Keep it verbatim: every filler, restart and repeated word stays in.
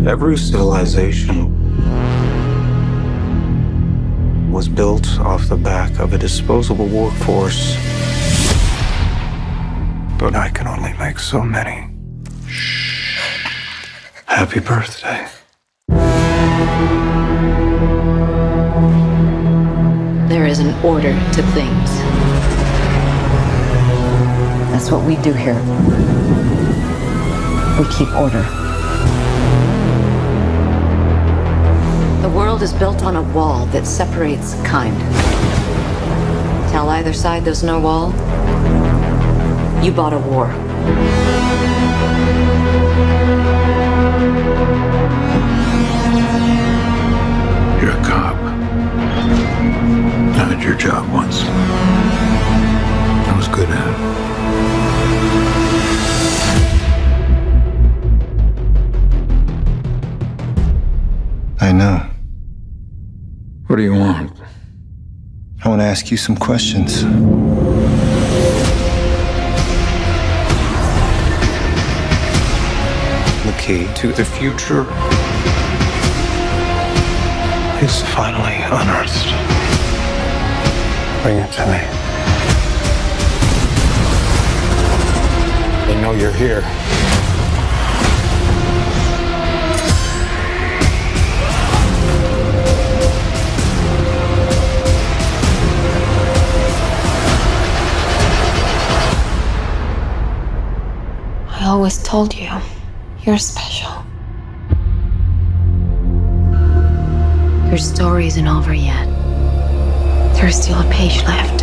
Every civilization was built off the back of a disposable workforce. But I can only make so many. Happy birthday. There is an order to things. That's what we do here. We keep order. The world is built on a wall that separates kind. Tell either side there's no wall, you bought a war. You're a cop. I had your job once. I was good at it. I know. What do you want? I want to ask you some questions. The key to the future is finally unearthed. Bring it to me. They know you're here. I always told you, you're special. Your story isn't over yet. There's still a page left.